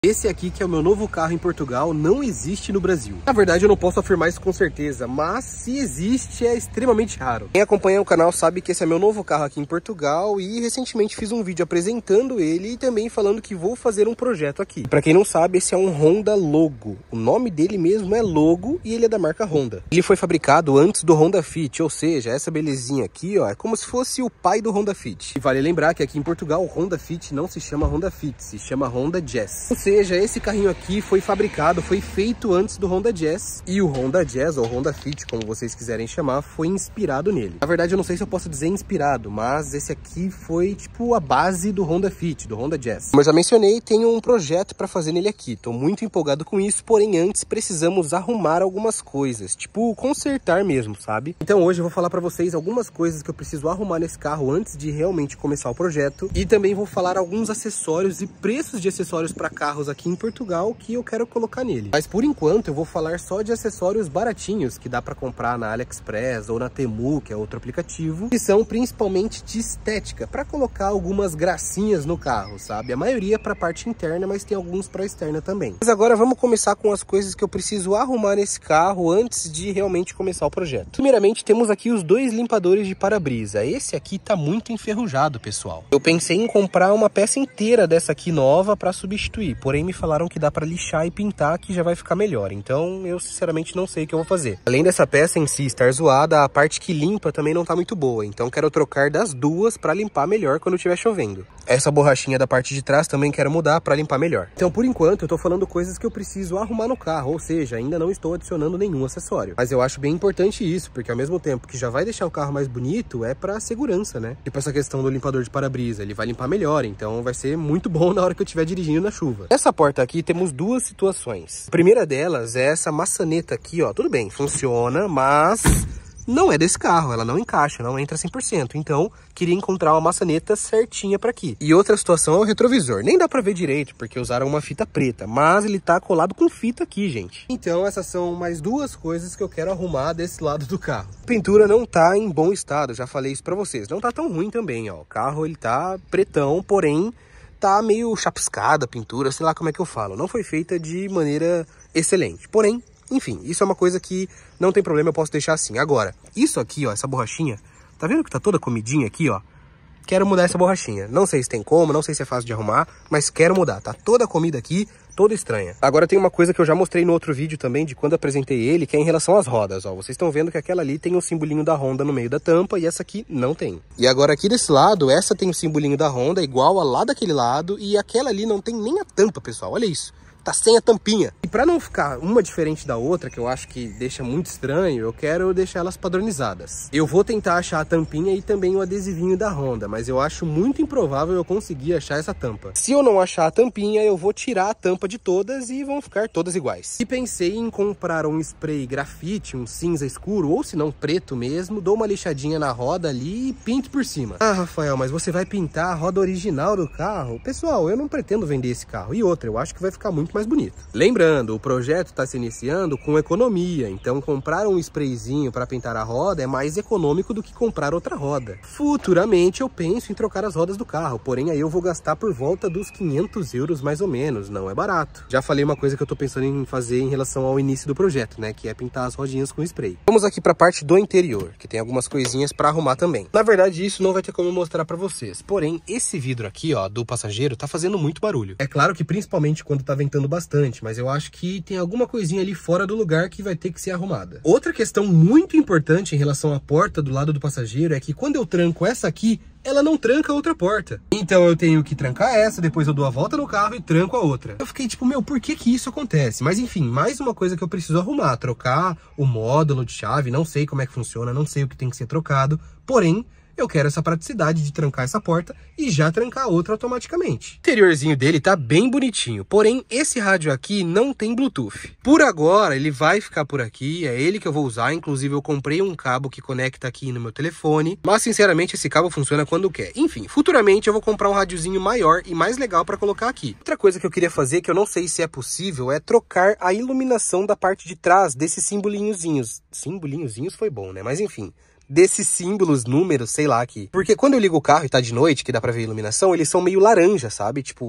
Esse aqui, que é o meu novo carro em Portugal, não existe no Brasil. Na verdade, eu não posso afirmar isso com certeza, mas se existe, é extremamente raro. Quem acompanha o canal sabe que esse é meu novo carro aqui em Portugal e recentemente fiz um vídeo apresentando ele e também falando que vou fazer um projeto aqui. Pra quem não sabe, esse é um Honda Logo. O nome dele mesmo é Logo e ele é da marca Honda. Ele foi fabricado antes do Honda Fit, ou seja, essa belezinha aqui, ó, é como se fosse o pai do Honda Fit. E vale lembrar que aqui em Portugal o Honda Fit não se chama Honda Fit, se chama Honda Jazz. Ou seja, esse carrinho aqui foi fabricado, foi feito antes do Honda Jazz. E o Honda Jazz, ou Honda Fit, como vocês quiserem chamar, foi inspirado nele. Na verdade, eu não sei se eu posso dizer inspirado, mas esse aqui foi tipo a base do Honda Fit, do Honda Jazz. Como eu já mencionei, tenho um projeto para fazer nele aqui. Tô muito empolgado com isso, porém antes precisamos arrumar algumas coisas, tipo consertar mesmo, sabe? Então hoje eu vou falar para vocês algumas coisas que eu preciso arrumar nesse carro antes de realmente começar o projeto. E também vou falar alguns acessórios e preços de acessórios para carros aqui em Portugal que eu quero colocar nele. Mas por enquanto eu vou falar só de acessórios baratinhos que dá para comprar na AliExpress ou na Temu, que é outro aplicativo, que são principalmente de estética, para colocar algumas gracinhas no carro, sabe? A maioria para a parte interna, mas tem alguns para externa também. Mas agora vamos começar com as coisas que eu preciso arrumar nesse carro antes de realmente começar o projeto. Primeiramente temos aqui os dois limpadores de para-brisa. Esse aqui tá muito enferrujado, pessoal. Eu pensei em comprar uma peça inteira dessa aqui nova para substituir, porém me falaram que dá para lixar e pintar que já vai ficar melhor, então eu sinceramente não sei o que eu vou fazer. Além dessa peça em si estar zoada, a parte que limpa também não tá muito boa, então quero trocar das duas para limpar melhor quando estiver chovendo. Essa borrachinha da parte de trás também quero mudar para limpar melhor. Então por enquanto eu tô falando coisas que eu preciso arrumar no carro, ou seja, ainda não estou adicionando nenhum acessório. Mas eu acho bem importante isso, porque ao mesmo tempo que já vai deixar o carro mais bonito, é para segurança, né? Tipo essa questão do limpador de para-brisa, ele vai limpar melhor, então vai ser muito bom na hora que eu estiver dirigindo na chuva. Essa porta aqui temos duas situações. A primeira delas é essa maçaneta aqui, ó. Tudo bem, funciona, mas não é desse carro, ela não encaixa, não entra 100%. Então, queria encontrar uma maçaneta certinha para aqui. E outra situação é o retrovisor. Nem dá para ver direito, porque usaram uma fita preta, mas ele tá colado com fita aqui, gente. Então, essas são mais duas coisas que eu quero arrumar desse lado do carro. A pintura não tá em bom estado, já falei isso para vocês. Não tá tão ruim também, ó. O carro, ele tá pretão, porém tá meio chapiscada a pintura, sei lá como é que eu falo. Não foi feita de maneira excelente. Porém, enfim, isso é uma coisa que não tem problema, eu posso deixar assim. Agora, isso aqui, ó, essa borrachinha, tá vendo que tá toda comidinha aqui, ó? Quero mudar essa borrachinha. Não sei se tem como, não sei se é fácil de arrumar, mas quero mudar. Tá toda comida aqui, toda estranha. Agora tem uma coisa que eu já mostrei no outro vídeo também, de quando apresentei ele, que é em relação às rodas, ó. Vocês estão vendo que aquela ali tem o simbolinho da Honda no meio da tampa e essa aqui não tem. E agora aqui desse lado, essa tem o simbolinho da Honda igual a lá daquele lado e aquela ali não tem nem a tampa, pessoal. Olha isso. Tá sem a tampinha. E pra não ficar uma diferente da outra, que eu acho que deixa muito estranho, eu quero deixar elas padronizadas. Eu vou tentar achar a tampinha e também o adesivinho da Honda, mas eu acho muito improvável eu conseguir achar essa tampa. Se eu não achar a tampinha, eu vou tirar a tampa de todas e vão ficar todas iguais. E pensei em comprar um spray grafite, um cinza escuro, ou se não preto mesmo, dou uma lixadinha na roda ali e pinto por cima. Ah, Rafael, mas você vai pintar a roda original do carro? Pessoal, eu não pretendo vender esse carro. E outra, eu acho que vai ficar muito mais bonito. Lembrando, o projeto está se iniciando com economia, então comprar um sprayzinho para pintar a roda é mais econômico do que comprar outra roda. Futuramente eu penso em trocar as rodas do carro, porém aí eu vou gastar por volta dos 500 euros mais ou menos, não é barato. Já falei uma coisa que eu tô pensando em fazer em relação ao início do projeto, né, que é pintar as rodinhas com spray. Vamos aqui para a parte do interior, que tem algumas coisinhas para arrumar também. Na verdade isso não vai ter como eu mostrar para vocês, porém esse vidro aqui, ó, do passageiro tá fazendo muito barulho. É claro que principalmente quando tá ventando bastante, mas eu acho que tem alguma coisinha ali fora do lugar que vai ter que ser arrumada. Outra questão muito importante em relação à porta do lado do passageiro é que quando eu tranco essa aqui, ela não tranca a outra porta. Então eu tenho que trancar essa, depois eu dou a volta no carro e tranco a outra. Eu fiquei tipo, meu, por que que isso acontece? Mas enfim, mais uma coisa que eu preciso arrumar, trocar o módulo de chave, não sei como é que funciona, não sei o que tem que ser trocado, porém, eu quero essa praticidade de trancar essa porta e já trancar a outra automaticamente. O interiorzinho dele tá bem bonitinho, porém esse rádio aqui não tem Bluetooth. Por agora ele vai ficar por aqui, é ele que eu vou usar, inclusive eu comprei um cabo que conecta aqui no meu telefone, mas sinceramente esse cabo funciona quando quer. Enfim, futuramente eu vou comprar um rádiozinho maior e mais legal para colocar aqui. Outra coisa que eu queria fazer, que eu não sei se é possível, é trocar a iluminação da parte de trás desses simbolinhozinhos. Simbolinhozinhos foi bom, né? Mas enfim, desses símbolos, números, sei lá aqui. Porque quando eu ligo o carro e tá de noite, que dá pra ver a iluminação, eles são meio laranja, sabe? Tipo,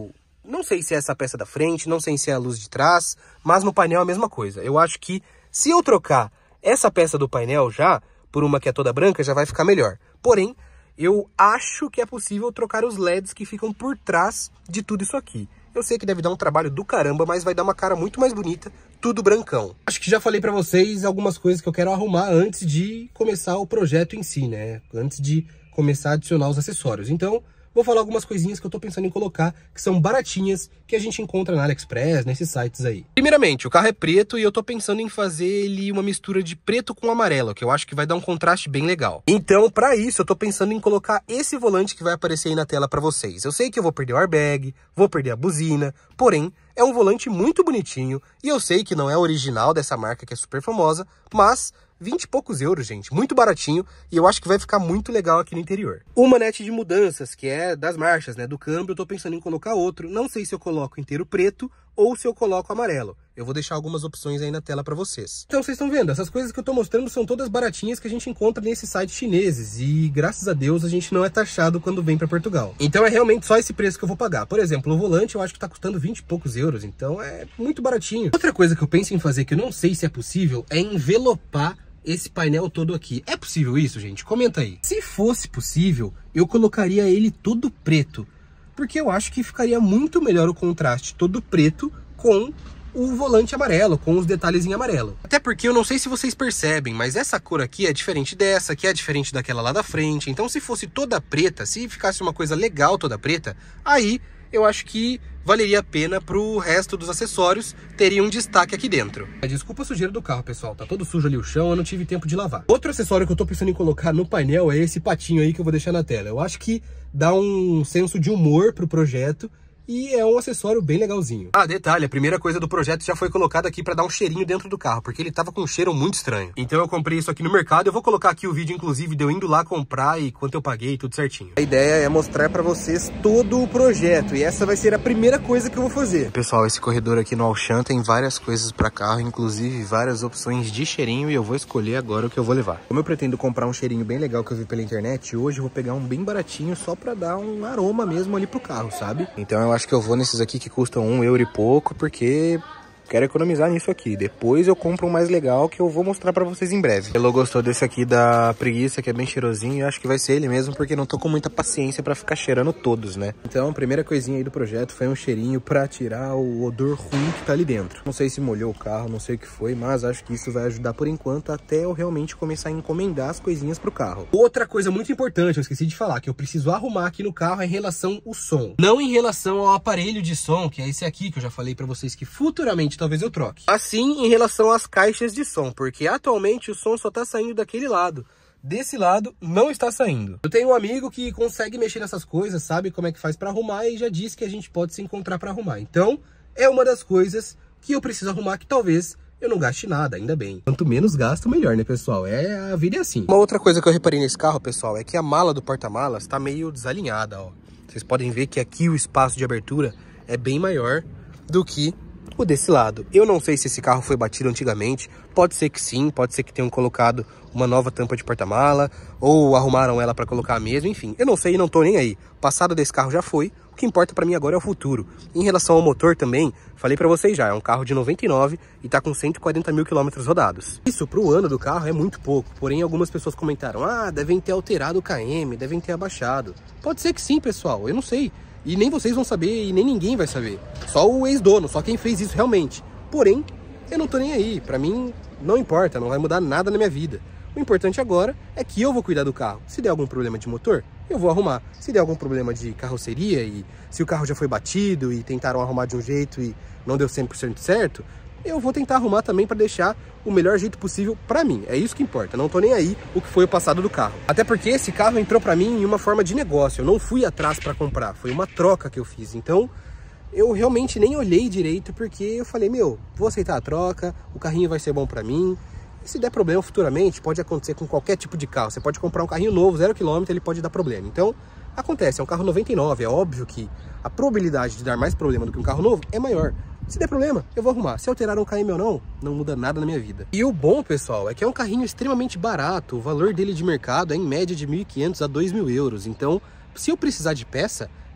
Não sei se é essa peça da frente, não sei se é a luz de trás, mas no painel é a mesma coisa. Eu acho que se eu trocar essa peça do painel já por uma que é toda branca, já vai ficar melhor. Porém, eu acho que é possível trocar os LEDs que ficam por trás de tudo isso aqui. Eu sei que deve dar um trabalho do caramba, mas vai dar uma cara muito mais bonita, tudo brancão. Acho que já falei pra vocês algumas coisas que eu quero arrumar antes de começar o projeto em si, né? Antes de começar a adicionar os acessórios. Então, vou falar algumas coisinhas que eu tô pensando em colocar, que são baratinhas, que a gente encontra na AliExpress, nesses sites aí. Primeiramente, o carro é preto e eu tô pensando em fazer ele uma mistura de preto com amarelo, que eu acho que vai dar um contraste bem legal. Então, pra isso, eu tô pensando em colocar esse volante que vai aparecer aí na tela pra vocês. Eu sei que eu vou perder o airbag, vou perder a buzina, porém, é um volante muito bonitinho, e eu sei que não é original dessa marca que é super famosa, mas 20 e poucos euros, gente, muito baratinho, e eu acho que vai ficar muito legal aqui no interior. O manete de mudanças, que é das marchas, né, do câmbio, eu tô pensando em colocar outro, não sei se eu coloco inteiro preto ou se eu coloco amarelo. Eu vou deixar algumas opções aí na tela pra vocês. Então vocês estão vendo, essas coisas que eu tô mostrando são todas baratinhas que a gente encontra nesses sites chineses, e graças a Deus a gente não é taxado quando vem pra Portugal. Então é realmente só esse preço que eu vou pagar. Por exemplo, o volante eu acho que tá custando 20 e poucos euros, então é muito baratinho. Outra coisa que eu penso em fazer, que eu não sei se é possível, é envelopar esse painel todo aqui. É possível isso, gente? Comenta aí. Se fosse possível, eu colocaria ele todo preto, porque eu acho que ficaria muito melhor o contraste todo preto com o volante amarelo, com os detalhes em amarelo. Até porque eu não sei se vocês percebem, mas essa cor aqui é diferente dessa, que é diferente daquela lá da frente. Então se fosse toda preta, se ficasse uma coisa legal toda preta, aí eu acho que valeria a pena pro resto dos acessórios teria um destaque aqui dentro. Desculpa a sujeira do carro, pessoal, tá todo sujo ali o chão, eu não tive tempo de lavar. Outro acessório que eu tô pensando em colocar no painel é esse patinho aí que eu vou deixar na tela. Eu acho que dá um senso de humor pro projeto e é um acessório bem legalzinho. Ah, detalhe, a primeira coisa do projeto já foi colocada aqui pra dar um cheirinho dentro do carro, porque ele tava com um cheiro muito estranho. Então eu comprei isso aqui no mercado, eu vou colocar aqui o vídeo, inclusive, de eu indo lá comprar e quanto eu paguei, tudo certinho. A ideia é mostrar pra vocês todo o projeto, e essa vai ser a primeira coisa que eu vou fazer. Pessoal, esse corredor aqui no Auchan tem várias coisas pra carro, inclusive várias opções de cheirinho, e eu vou escolher agora o que eu vou levar. Como eu pretendo comprar um cheirinho bem legal que eu vi pela internet, hoje eu vou pegar um bem baratinho só pra dar um aroma mesmo ali pro carro, sabe? Então eu acho que eu vou nesses aqui que custam 1 euro e pouco, porque quero economizar nisso aqui. Depois eu compro um mais legal que eu vou mostrar pra vocês em breve. O Elo gostou desse aqui da preguiça, que é bem cheirosinho, e acho que vai ser ele mesmo, porque não tô com muita paciência pra ficar cheirando todos, né? Então a primeira coisinha aí do projeto foi um cheirinho pra tirar o odor ruim que tá ali dentro. Não sei se molhou o carro, não sei o que foi, mas acho que isso vai ajudar por enquanto até eu realmente começar a encomendar as coisinhas pro carro. Outra coisa muito importante, eu esqueci de falar, que eu preciso arrumar aqui no carro é em relação ao som. Não em relação ao aparelho de som, que é esse aqui que eu já falei pra vocês que futuramente talvez eu troque. Assim, em relação às caixas de som, porque atualmente o som só tá saindo daquele lado. Desse lado, não está saindo. Eu tenho um amigo que consegue mexer nessas coisas, sabe como é que faz pra arrumar, e já disse que a gente pode se encontrar pra arrumar. Então, é uma das coisas que eu preciso arrumar, que talvez eu não gaste nada, ainda bem. Quanto menos gasto, melhor, né, pessoal? A vida é assim. Uma outra coisa que eu reparei nesse carro, pessoal, é que a mala do porta-malas tá meio desalinhada, ó. Vocês podem ver que aqui o espaço de abertura é bem maior do que o desse lado. Eu não sei se esse carro foi batido antigamente, pode ser que sim, pode ser que tenham colocado uma nova tampa de porta-mala, ou arrumaram ela para colocar a mesma, enfim, eu não sei e não tô nem aí. O passado desse carro já foi, o que importa para mim agora é o futuro. Em relação ao motor também, falei para vocês já, é um carro de 99 e tá com 140 mil quilômetros rodados. Isso pro ano do carro é muito pouco, porém algumas pessoas comentaram, ah, devem ter alterado o KM, devem ter abaixado. Pode ser que sim, pessoal, eu não sei. E nem vocês vão saber e nem ninguém vai saber. Só o ex-dono, só quem fez isso realmente. Porém, eu não tô nem aí. Pra mim, não importa, não vai mudar nada na minha vida. O importante agora é que eu vou cuidar do carro. Se der algum problema de motor, eu vou arrumar. Se der algum problema de carroceria e se o carro já foi batido e tentaram arrumar de um jeito e não deu 100% certo, eu vou tentar arrumar também para deixar o melhor jeito possível para mim. É isso que importa, não tô nem aí o que foi o passado do carro. Até porque esse carro entrou para mim em uma forma de negócio, eu não fui atrás para comprar, foi uma troca que eu fiz. Então, eu realmente nem olhei direito porque eu falei, meu, vou aceitar a troca, o carrinho vai ser bom para mim. E se der problema futuramente, pode acontecer com qualquer tipo de carro. Você pode comprar um carrinho novo, 0 km, ele pode dar problema. Então, acontece, é um carro 99, é óbvio que a probabilidade de dar mais problema do que um carro novo é maior. Se der problema, eu vou arrumar. Se alterar um KM ou não, não muda nada na minha vida. E o bom, pessoal, é que é um carrinho extremamente barato. O valor dele de mercado é em média de 1.500 a 2.000 euros. Então, se eu precisar de peça,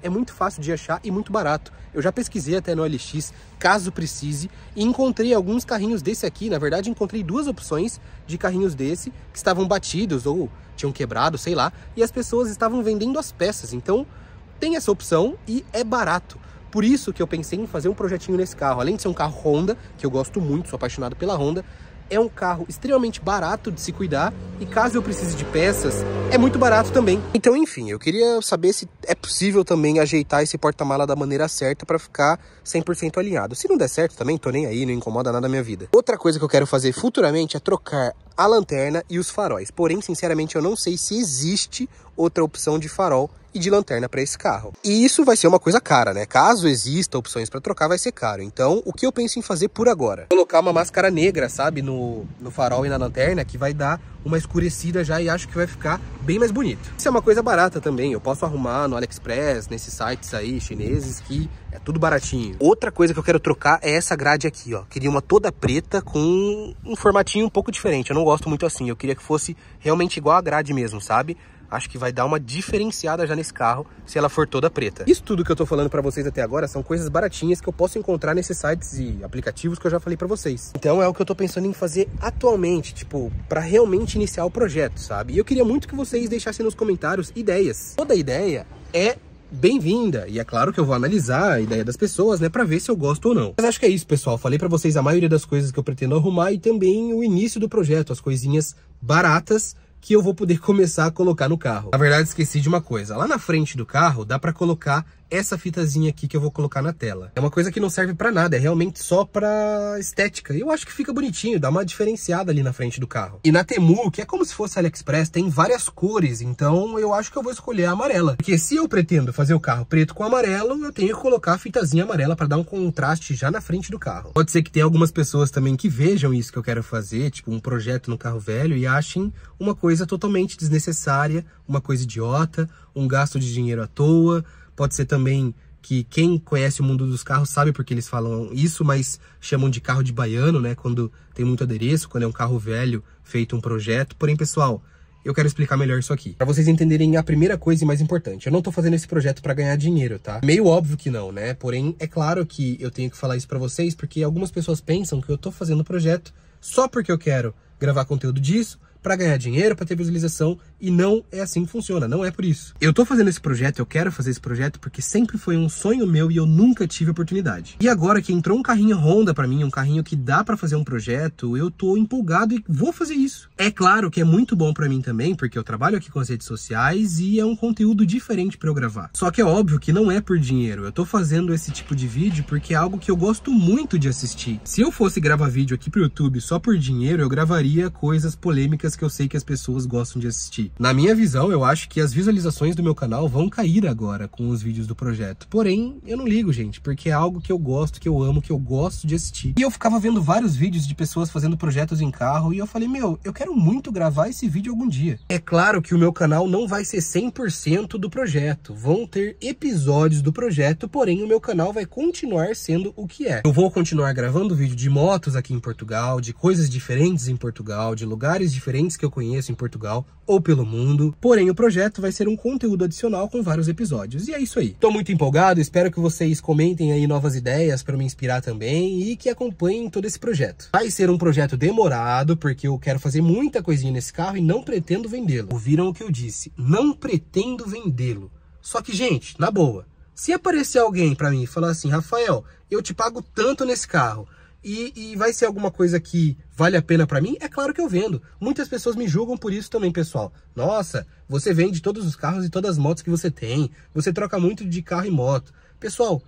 é muito fácil de achar e muito barato. Eu já pesquisei até no OLX, caso precise, e encontrei alguns carrinhos desse aqui. Na verdade, encontrei 2 opções de carrinhos desse que estavam batidos ou tinham quebrado, sei lá, e as pessoas estavam vendendo as peças. Então, tem essa opção e é barato. Por isso que eu pensei em fazer um projetinho nesse carro. Além de ser um carro Honda, que eu gosto muito, sou apaixonado pela Honda, é um carro extremamente barato de se cuidar e caso eu precise de peças, é muito barato também. Então, enfim, eu queria saber se é possível também ajeitar esse porta-mala da maneira certa para ficar 100% alinhado. Se não der certo também, tô nem aí, não incomoda nada a minha vida. Outra coisa que eu quero fazer futuramente é trocar a lanterna e os faróis. Porém, sinceramente, eu não sei se existe outra opção de farol e de lanterna para esse carro. E isso vai ser uma coisa cara, né? Caso exista opções para trocar, vai ser caro. Então, o que eu penso em fazer por agora? Colocar uma máscara negra, sabe? No farol e na lanterna, que vai dar uma escurecida já e acho que vai ficar bem mais bonito. Isso é uma coisa barata também. Eu posso arrumar no AliExpress, nesses sites aí chineses, que é tudo baratinho. Outra coisa que eu quero trocar é essa grade aqui, ó. Queria uma toda preta com um formatinho um pouco diferente. Eu não gosto muito assim. Eu queria que fosse realmente igual a grade mesmo, sabe? Acho que vai dar uma diferenciada já nesse carro se ela for toda preta. Isso tudo que eu tô falando pra vocês até agora são coisas baratinhas que eu posso encontrar nesses sites e aplicativos que eu já falei pra vocês. Então é o que eu tô pensando em fazer atualmente, tipo, pra realmente iniciar o projeto, sabe? E eu queria muito que vocês deixassem nos comentários ideias. Toda ideia é bem-vinda, e é claro que eu vou analisar a ideia das pessoas, né, pra ver se eu gosto ou não. Mas acho que é isso, pessoal. Falei pra vocês a maioria das coisas que eu pretendo arrumar e também o início do projeto, as coisinhas baratas que eu vou poder começar a colocar no carro. Na verdade, esqueci de uma coisa. Lá na frente do carro, dá pra colocar essa fitazinha aqui que eu vou colocar na tela. É uma coisa que não serve pra nada, é realmente só pra estética. E eu acho que fica bonitinho, dá uma diferenciada ali na frente do carro. E na Temu, que é como se fosse AliExpress, tem várias cores, então eu acho que eu vou escolher a amarela. Porque se eu pretendo fazer o carro preto com amarelo, eu tenho que colocar a fitazinha amarela pra dar um contraste já na frente do carro. Pode ser que tenha algumas pessoas também que vejam isso que eu quero fazer, tipo um projeto no carro velho, e achem uma coisa totalmente desnecessária, uma coisa idiota, um gasto de dinheiro à toa. Pode ser também que quem conhece o mundo dos carros sabe porque eles falam isso, mas chamam de carro de baiano, né? Quando tem muito adereço, quando é um carro velho feito um projeto. Porém, pessoal, eu quero explicar melhor isso aqui. Pra vocês entenderem a primeira coisa e mais importante. Eu não tô fazendo esse projeto pra ganhar dinheiro, tá? Meio óbvio que não, né? Porém, é claro que eu tenho que falar isso pra vocês, porque algumas pessoas pensam que eu tô fazendo o projeto só porque eu quero gravar conteúdo disso, para ganhar dinheiro, para ter visualização, e não é assim que funciona, não é por isso. Eu tô fazendo esse projeto, eu quero fazer esse projeto porque sempre foi um sonho meu e eu nunca tive oportunidade. E agora que entrou um carrinho Honda para mim, um carrinho que dá para fazer um projeto, eu tô empolgado e vou fazer isso. É claro que é muito bom para mim também, porque eu trabalho aqui com as redes sociais e é um conteúdo diferente para eu gravar. Só que é óbvio que não é por dinheiro, eu tô fazendo esse tipo de vídeo porque é algo que eu gosto muito de assistir. Se eu fosse gravar vídeo aqui pro YouTube só por dinheiro, eu gravaria coisas polêmicas que eu sei que as pessoas gostam de assistir. Na minha visão, eu acho que as visualizações do meu canal vão cair agora com os vídeos do projeto. Porém, eu não ligo, gente, porque é algo que eu gosto, que eu amo, que eu gosto de assistir. E eu ficava vendo vários vídeos de pessoas fazendo projetos em carro e eu falei, meu, eu quero muito gravar esse vídeo algum dia. É claro que o meu canal não vai ser 100% do projeto. Vão ter episódios do projeto, porém o meu canal vai continuar sendo o que é. Eu vou continuar gravando vídeo de motos aqui em Portugal, de coisas diferentes em Portugal, de lugares diferentes que eu conheço em Portugal ou pelo mundo. Porém, o projeto vai ser um conteúdo adicional com vários episódios. E é isso aí. Tô muito empolgado, espero que vocês comentem aí novas ideias para me inspirar também e que acompanhem todo esse projeto. Vai ser um projeto demorado, porque eu quero fazer muita coisinha nesse carro e não pretendo vendê-lo. Ouviram o que eu disse? Não pretendo vendê-lo. Só que, gente, na boa, se aparecer alguém para mim e falar assim, Rafael, eu te pago tanto nesse carro, e vai ser alguma coisa que vale a pena pra mim, é claro que eu vendo. Muitas pessoas me julgam por isso também, pessoal. Nossa, você vende todos os carros e todas as motos que você tem. Você troca muito de carro e moto. Pessoal,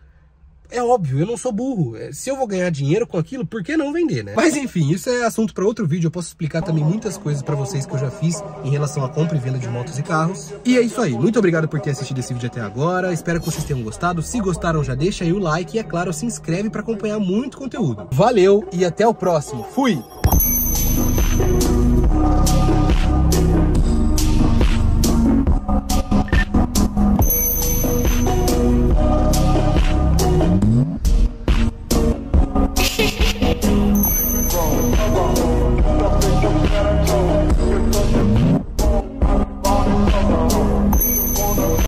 é óbvio, eu não sou burro. Se eu vou ganhar dinheiro com aquilo, por que não vender, né? Mas enfim, isso é assunto para outro vídeo. Eu posso explicar também muitas coisas para vocês que eu já fiz em relação à compra e venda de motos e carros. E é isso aí. Muito obrigado por ter assistido esse vídeo até agora. Espero que vocês tenham gostado. Se gostaram, já deixa aí o like e, é claro, se inscreve para acompanhar muito conteúdo. Valeu e até o próximo. Fui!